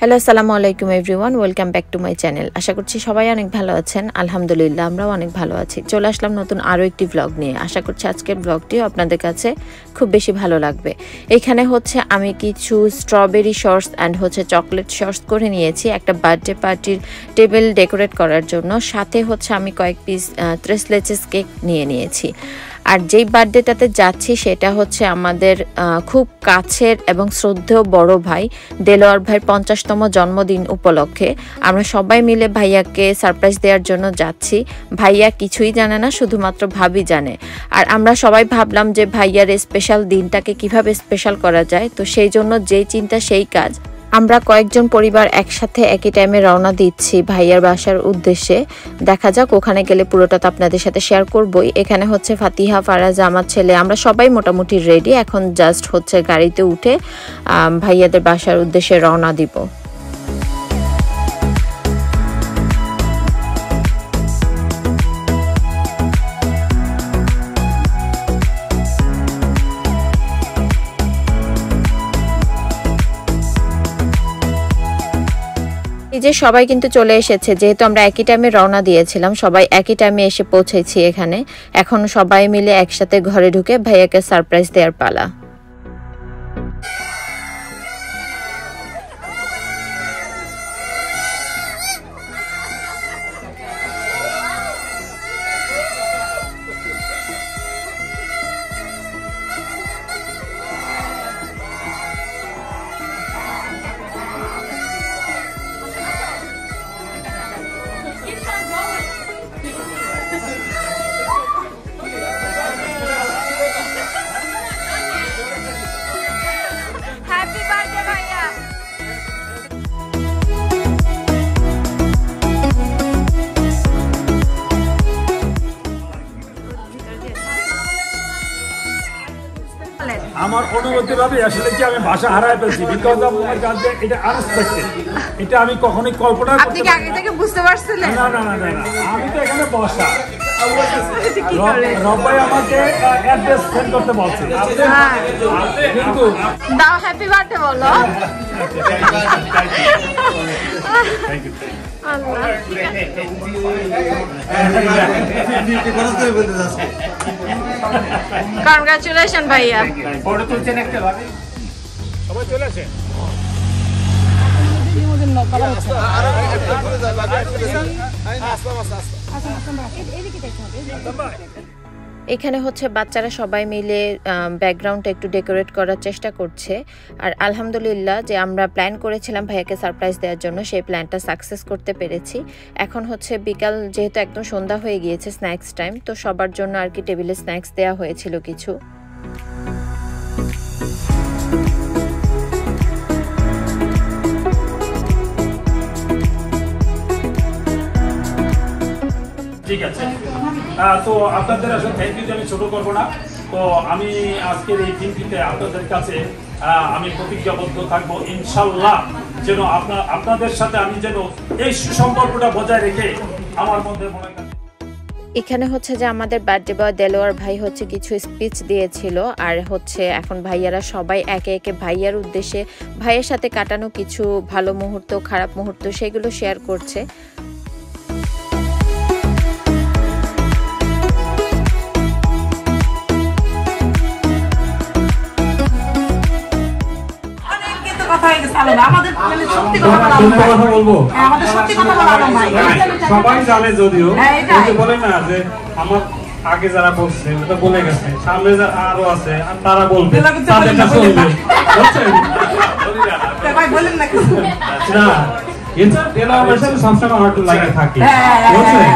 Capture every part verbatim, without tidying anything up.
Hello আসসালামু আলাইকুম everyone, welcome back to my channel. আশা করছি সবাই অনেক ভালো আছেন। আলহামদুলিল্লাহ আমরাও অনেক ভালো আছি। চলে আসলাম নতুন আরও একটি ব্লগ নিয়ে। আশা করছি আজকের ব্লগটিও আপনাদের কাছে খুব বেশি ভালো লাগবে। এখানে হচ্ছে আমি কিছু স্ট্রবেরি সস অ্যান্ড হচ্ছে চকলেট সস করে নিয়েছি একটা বার্থডে পার্টির টেবিল ডেকোরেট করার জন্য। সাথে হচ্ছে আমি কয়েক পিস ত্রেস লেচেস কেক নিয়ে নিয়েছি। আর যেই বার্থডেটাতে যাচ্ছি সেটা হচ্ছে আমাদের খুব কাছের এবং শ্রদ্ধেয় বড় ভাই দেলোয়ার ভাইয়ের পঞ্চাশতম জন্মদিন উপলক্ষে আমরা সবাই মিলে ভাইয়াকে সারপ্রাইজ দেওয়ার জন্য যাচ্ছি। ভাইয়া কিছুই জানে না, শুধুমাত্র ভাবি জানে। আর আমরা সবাই ভাবলাম যে ভাইয়ার স্পেশাল দিনটাকে কিভাবে স্পেশাল করা যায়, তো সেই জন্য যেই চিন্তা সেই কাজ। আমরা কয়েকজন পরিবার একসাথে একই টাইমে রওনা দিচ্ছি ভাইয়ার বাসার উদ্দেশ্যে। দেখা যাক, ওখানে গেলে পুরোটা তো আপনাদের সাথে শেয়ার করবই। এখানে হচ্ছে ফাতিহা, ফারাজ, আমার ছেলে, আমরা সবাই মোটামুটি রেডি। এখন জাস্ট হচ্ছে গাড়িতে উঠে ভাইয়াদের বাসার উদ্দেশ্যে রওনা দিব। যে সবাই কিন্তু চলে এসেছে, যেহেতু আমরা একই টাইমে রওনা দিয়েছিলাম, সবাই একই টাইমে এসে পৌঁছেছি এখানে। এখন সবাই মিলে একসাথে ঘরে ঢুকে ভাইয়াকে সারপ্রাইজ দেওয়ার পালা। আমার অনুভূতি ভাবে আসলে কি আমি ভাষা হারাই ফেলছি, বিকজ অফ মাই গড, এটা আনএক্সপেক্টেড। এটা আমি কখনোই কল্পনা করতে আপনি কি আগে থেকে বুঝতে পারছিলেন? না না না না আমি তো এখানে বসা। রবাই আমাকে অ্যাড্রেস সেন্ড করতে বলছে, কিন্তু দাও হ্যাপি বার্থডে বলো। কনগ্রাচুলেশন ভাইয়া। ফটো তুলছেন একটা ভাবে, সবাই চলে আসেন। এখানে হচ্ছে বাচ্চারা সবাই মিলে ব্যাকগ্রাউন্ডটা একটু ডেকোরেট করার চেষ্টা করছে। আর আলহামদুলিল্লাহ যে আমরা প্ল্যান করেছিলাম ভাইয়াকে সারপ্রাইজ দেওয়ার জন্য, সেই প্ল্যানটা সাকসেস করতে পেরেছি। এখন হচ্ছে বিকাল, যেহেতু একদম সন্ধ্যা হয়ে গিয়েছে, স্ন্যাক্স টাইম, তো সবার জন্য আর কি টেবিলে স্ন্যাক্স দেওয়া হয়েছিল কিছু। ঠিক আছে, তো আপনাদের আসলে থ্যাংক ইউ আমি ছোট করবো না। তো আমি আজকের এই দিনটিতে আপনাদের কাছে আমি প্রতিজ্ঞাবদ্ধ থাকবো ইনশাল্লাহ, যেন আপনার আপনাদের সাথে আমি যেন এই সুসম্পর্কটা বজায় রেখে আমার মধ্যে মনে করেন। এখানে হচ্ছে যে আমাদের বার্থডে বয় দেলোয়ার ভাই হচ্ছে কিছু স্পিচ দিয়েছিল। আর হচ্ছে এখন ভাইয়ারা সবাই একে একে ভাইয়ার উদ্দেশ্যে ভাইয়ের সাথে কাটানো কিছু ভালো মুহূর্ত, খারাপ মুহূর্ত, সেগুলো শেয়ার করছে। সবাই জানে, যদিও বলে না যে আমার আগে যারা বলছে ওটা বলে গেছে, সামনে আরো আছে আর তারা বলবে, তাদেরটা চলবে, বুঝছেন? না, এটা তেলা আমার সাথে সবসময় হট লাগে থাকে, বুঝছেন?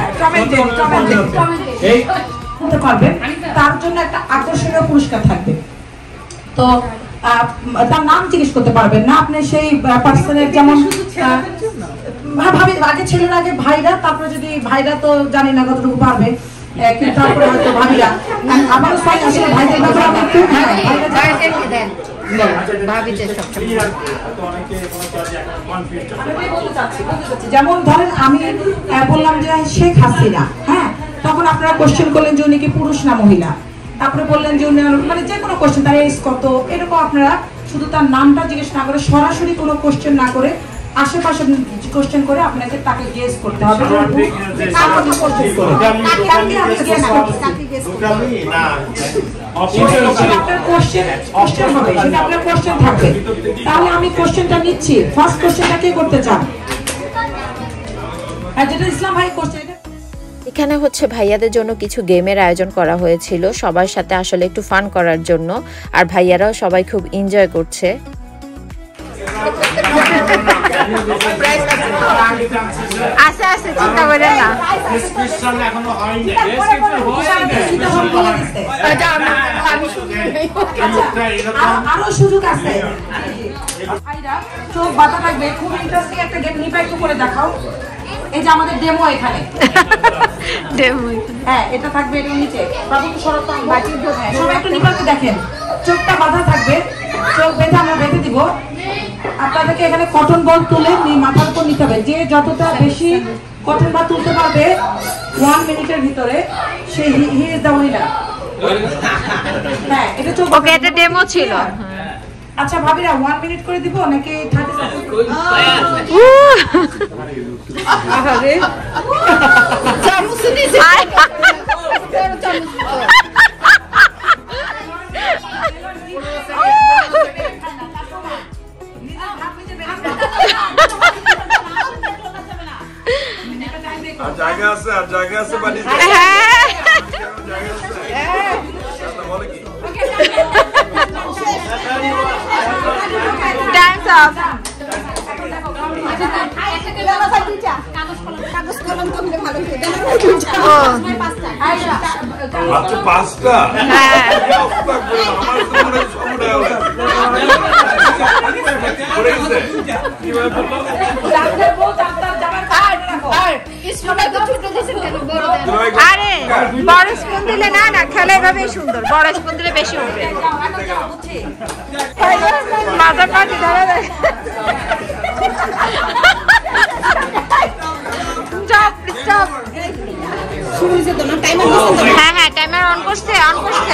এই হতে পারবে, তার জন্য একটা আকর্ষণীয় পুরস্কার থাকবে। তো তার নাম জিজ্ঞেস করতে পারবেন না আপনি, সেই পার্সনের, যেমন ভাবি আগে ছিলেন আগে ভাইরা, তারপরে যদি ভাইরা তো জানি না কতটুকু পারবে, কিন্তু তারপরে হয়তো ভাবিরা। আমারও আসলে ভাইদের ব্যাপারে আমি একটু যেমন ধরেন আমি বললাম যে শেখ হাসিনা, হ্যাঁ, তখন আপনারা কোশ্চেন করলেন যে উনি কি পুরুষ না মহিলা, তারপরে বললেন যে উনি মানে যে কোনো কোশ্চেন, তার এজ কত, এরকম আপনারা শুধু তার নামটা জিজ্ঞেস না করে, সরাসরি কোনো কোশ্চেন না করে আশেপাশে কোশ্চেন করে আপনাকে তাকে গেস করতে হবে তাহলে আমি কোশ্চেনটা নিচ্ছি ফার্স্ট কোশ্চেনটা কে করতে চান যেটা ইসলাম ভাই কোশ্চেন এখানে হচ্ছে ভাইয়াদের জন্য কিছু গেমের আয়োজন করা হয়েছিল সবার সাথে আসলে একটু ফান করার জন্য আর ভাইয়ারাও সবাই খুব এনজয় করছে আচ্ছা আচ্ছা চিন্তা করে না আরো সুযোগ আছে চোখ বাঁধা থাকবে খুব ইন্টারেস্টিং একটা গেম নিবা একটু করে দেখাও এই যে আমাদের ডেমো এখানে ডেমো হ্যাঁ এটা থাকবে এর নিচে বাবু তো শরৎ বাকি সবাই একটু নিবাকে দেখেন চোখটা বাঁধা থাকবে চোখ বেঁধে আমরা বেঁধে দিব আপনাদেরকে এখানে কটন বল তুলে মাথার উপর নিতে হবে যে যতটা বেশি কটন বল তুলতে পারবে ওয়ান মিনিটের ভিতরে সে হি ইজ দ্য উইনার হ্যাঁ এটা চোখ ওকে এটা ডেমো ছিল আচ্ছা ভাবিরা ওয়ান মিনিট করে দিব নাকি থার্টি সেকেন্ড আরে চামচ দিছে আর জায়গা আছে আর জায়গা আছে বাড়ি হ্যাঁ বলে কি ডান্স আপ মাত্র পাঁচটা আরে বড় স্পুন দিলে না না খেলে এভাবেই সুন্দর বড় স্পুন দিলে বেশি উঠবে মাথা কাটি ধরে দেয় স্টপ স্টপ শুরু হয়েছে তো না টাইমার হ্যাঁ হ্যাঁ টাইমার অন করছে অন করছে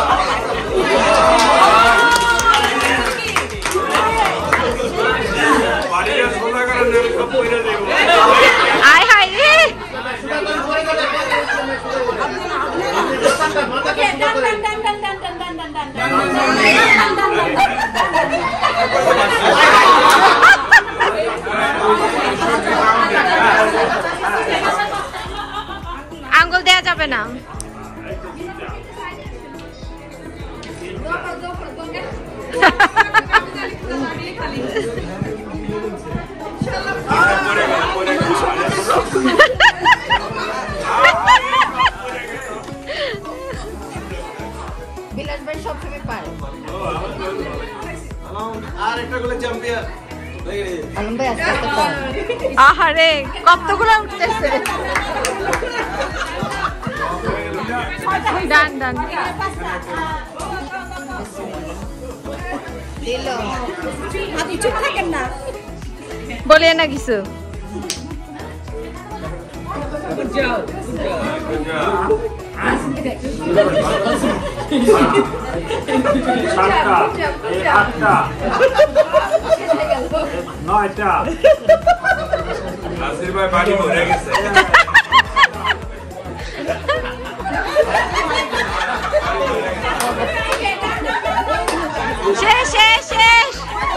আয় হায় রে আঙ্গুল দেয়া যাবে না বিলাস ভাই সব সময় পারে আর একটা গোলে চ্যাম্পিয়ন আলম ভাই আস্তে আস্তে পারে আহারে কতগুলো উঠতেছে ডান ডান দিলো আপনি চুপ থাকেন না বলে না কিছু সাতটা আটটা নয়টা নাসির ভাই বাড়ি ভরে গেছে শেষ শেষ শেষ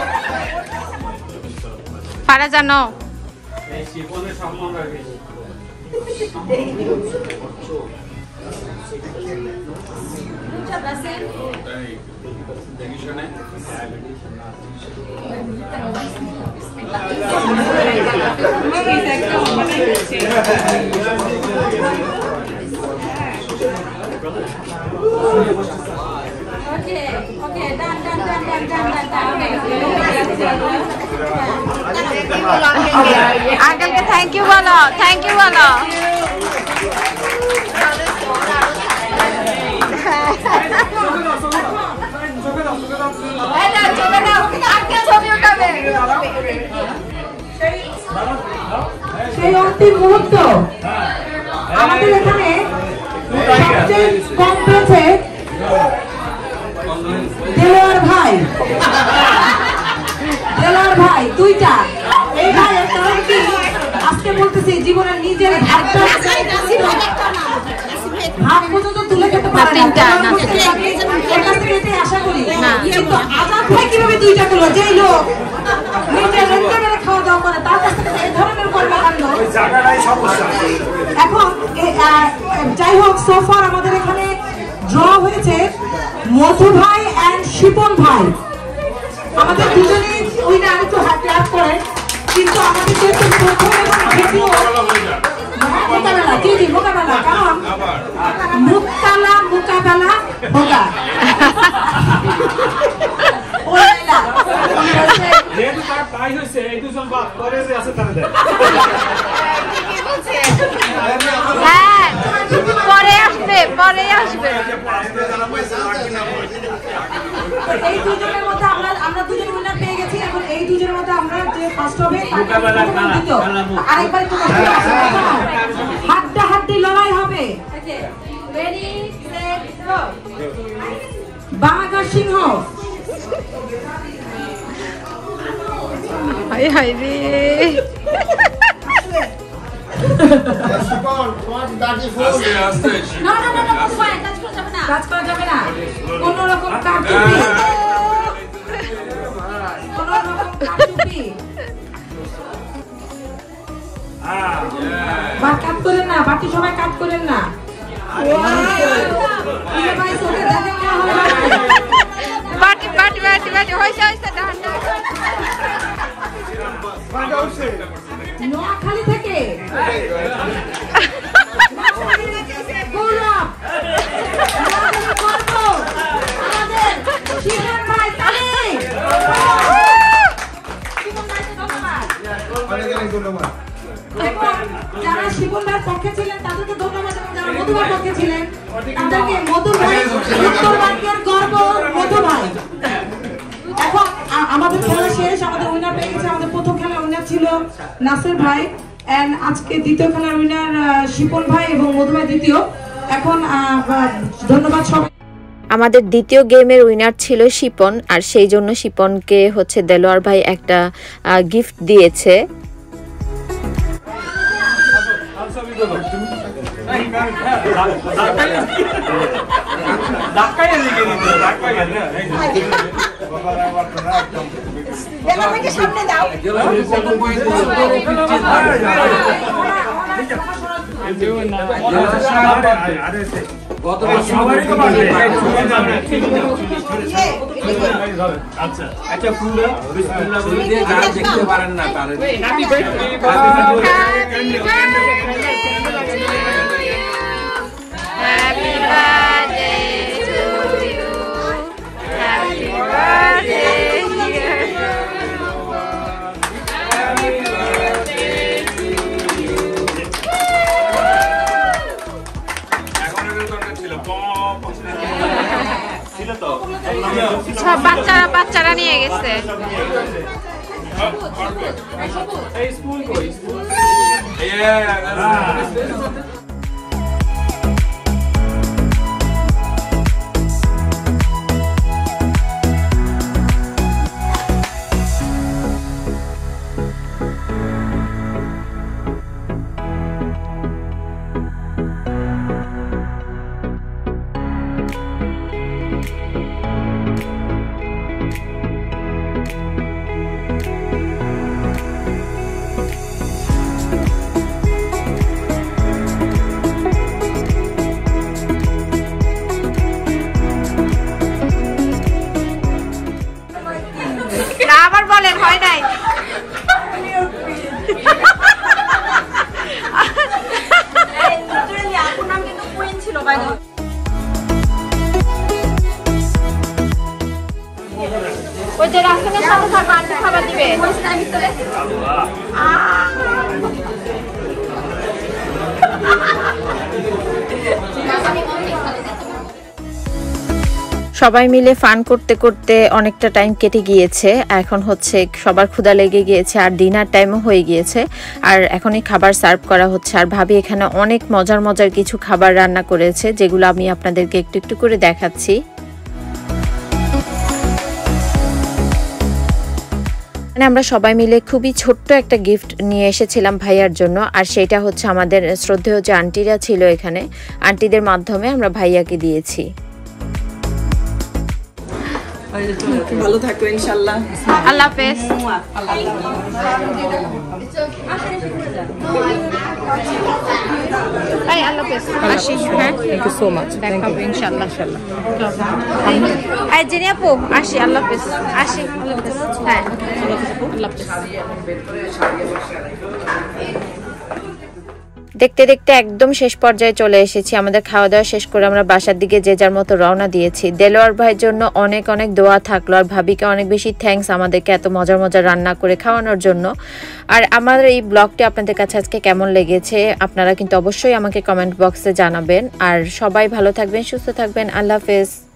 পারা জানো Okay, okay, done, done, done, done, done, done, done. আঙ্কেলকে থ্যাংক ইউ বলো থ্যাংক ইউ বলো সেই অন্তিম মুহূর্ত আমাদের এখানে সবচেয়ে কম পেয়েছে দেলোয়ার ভাই দেলোয়ার ভাই দুইটা এই করতেছি জীবনের নিজের হাতটা হাত পর্যন্ত তুলে খেতে পারে না, আশা করি। কিন্তু আজাদ ভাই কিভাবে দুইটা করলো? যেই লোক নিজের রেস্টুরেন্টে খাওয়া দাওয়া করে তার কাছ থেকে এই ধরনের কর্মকাণ্ড। এখন যাই হোক, সোফার আমাদের এখানে ড্র হয়েছে মধু ভাই এন্ড শিপন ভাই। আমাদের দুজনেই উইনার, একটু হাত ক্লাস করে। কিন্তু আমাদের যেহেতু প্রথম এবং দ্বিতীয় মোকাবেলা, জি জি মোকাবেলা, কারণ মুক্তালা মোকাবেলা হোগা। হ্যাঁ পরে আসবে, পরে আসবে। এই দুজনের মধ্যে আমরা আমরা দুজন উইনার পেয়ে গেছি। এখন এই দুজনের মধ্যে আমরা যে ফার্স্ট হবে আরেকবার একটু হাড্ডা হাড্ডি লড়াই হবে। Ready set go. বাঘ আর সিংহ। হাই হাই রে, না না না না, টাচ করা যাবে না, টাচ করা যাবে না। কোন রকম কাটুপি, কোন রকম কাটুপি বা কাট করেন না, বাকি সবাই কাট করেন না। বাটি বাটি বাটি বাটি হইছে হইছে ডান ডান। নোয়াখালী থেকে যারা শিবনদার পক্ষে ছিলেন তাদেরকে ধন্যবাদ, এবং যারা মধুবার পক্ষে ছিলেন তাদেরকে মধুভাই, উত্তরবঙ্গের গর্ব মধুভাই। এখন আমাদের খেলা শেষ, আমাদের উইনার পেয়ে গেছে। আমাদের প্রথম খেলার উইনার ছিল নাসির ভাই, এন্ড আজকে দ্বিতীয় খেলার উইনার শিপন ভাই এবং মধু ভাই দ্বিতীয়। এখন ধন্যবাদ সবাই। আমাদের দ্বিতীয় গেমের উইনার ছিল শিপন, আর সেই জন্য শিপনকে হচ্ছে দেলোয়ার ভাই একটা গিফট দিয়েছে। সামনে দাও। আচ্ছা একটা ফুল দিয়ে যারা দেখতে পারেন না তারা happy birthday happy birthday to you, happy birthday সব বাচ্চারা বাচ্চারা নিয়ে গেছে। আবার বলেন হয় নাই। ওই যে রাস্তার সাথে থাকবে আন্টি খাবার দিবে। সবাই মিলে ফান করতে করতে অনেকটা টাইম কেটে গিয়েছে। এখন হচ্ছে সবার ক্ষুধা লেগে গিয়েছে, আর ডিনার টাইমও হয়ে গিয়েছে, আর এখনই খাবার সার্ভ করা হচ্ছে। আর ভাবি এখানে অনেক মজার মজার কিছু খাবার রান্না করেছে, যেগুলো আমি আপনাদেরকে একটু একটু করে দেখাচ্ছি। মানে আমরা সবাই মিলে খুবই ছোট্ট একটা গিফট নিয়ে এসেছিলাম ভাইয়ার জন্য, আর সেটা হচ্ছে আমাদের শ্রদ্ধেয় যে আন্টিরা ছিল এখানে, আন্টিদের মাধ্যমে আমরা ভাইয়াকে দিয়েছি। ভালো থাকো ইনশাআল্লাহ। আল্লাহ হাফেজ। এই আল্লাহ হাফেজ। আসি। হ্যাঁ, থ্যাংক ইউ সো মাচ। দেখা হবে ইনশাআল্লাহ। এই জিনি আপু আসি। আল্লাহ হাফেজ। আসি। আল্লাহ হাফেজ। হ্যাঁ, আল্লাহ হাফেজ। দেখতে দেখতে একদম শেষ পর্যায়ে চলে এসেছি। আমাদের খাওয়া দাওয়া শেষ করে আমরা বাসার দিকে যে যার মতো রওনা দিয়েছি। দেলোয়ার ভাইয়ের জন্য অনেক অনেক দোয়া থাকলো, আর ভাবিকে অনেক বেশি থ্যাঙ্কস আমাদেরকে এত মজার মজার রান্না করে খাওয়ানোর জন্য। আর আমার এই ব্লগটি আপনাদের কাছে আজকে কেমন লেগেছে আপনারা কিন্তু অবশ্যই আমাকে কমেন্ট বক্সে জানাবেন। আর সবাই ভালো থাকবেন, সুস্থ থাকবেন। আল্লাহ হাফেজ।